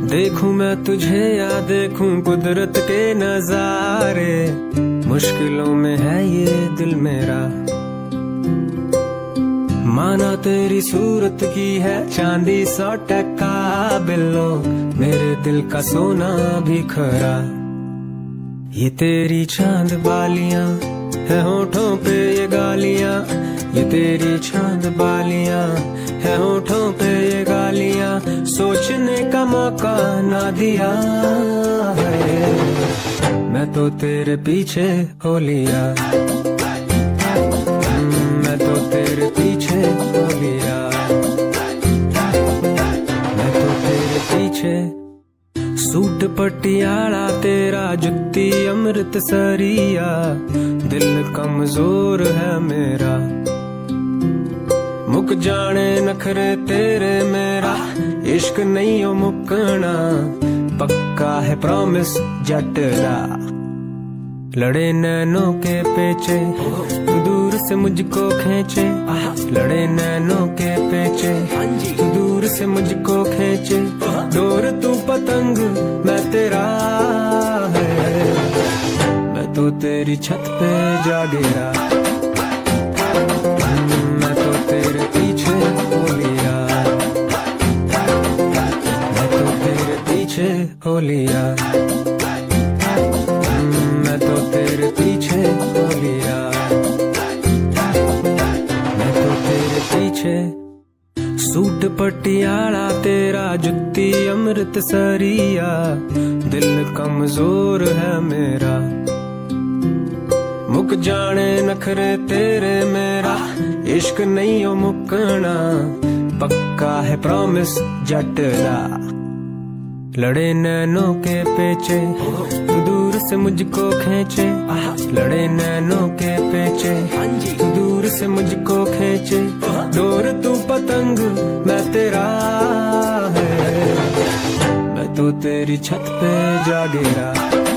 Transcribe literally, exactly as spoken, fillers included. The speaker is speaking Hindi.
देखूं मैं तुझे या देखूं कुदरत के नजारे, मुश्किलों में है ये दिल मेरा। माना तेरी सूरत की है चांदी सौ टका बिल्लो, मेरे दिल का सोना भी खरा। ये तेरी चांद बालियां है होठों पे ये गालियां, ये तेरी चांद बालियां है होठों पे ये गालियां, सोचने का मौका ना दिया है, मैं तो तेरे पीछे हो लिया, मैं तो तेरे पीछे हो लिया, मैं तो तेरे पीछे। सूट पटियाला तेरा जुत्ती अमृतसरिया, दिल कमजोर है मेरा। मुक जाने नखरे तेरे मेरा, इश्क नहीं हो मुकना, पक्का है प्रॉमिस जट दा। लड़े नैनों के पेचे तू दूर से मुझको खींचे, लड़े नैनों के पेचे तू दूर से मुझको खींचे, डोर तू पतंग मैं तेरा है, मैं तो तेरी छत पे जा गिरा, मैं तो तेरे पीछे हो लिया, मैं तो तेरे पीछे हो लिया, मैं तो तेरे पीछे हो लिया, मैं तो तेरे पीछे। सूट पटियाला तेरा जुत्ती अमृतसरिया, दिल कमजोर है मेरा। मुक जाने नखरे तेरे मेरा, इश्क नहीं हो मुकना, पक्का है प्रॉमिस जट दा। लड़े नैनों के पेचे तू दूर से मुझको खींचे, लड़े नैनों के पेचे तू दूर से मुझको खींचे, डोर तू पतंग मैं तेरा है, मैं तो तेरी छत पे जा गिरा।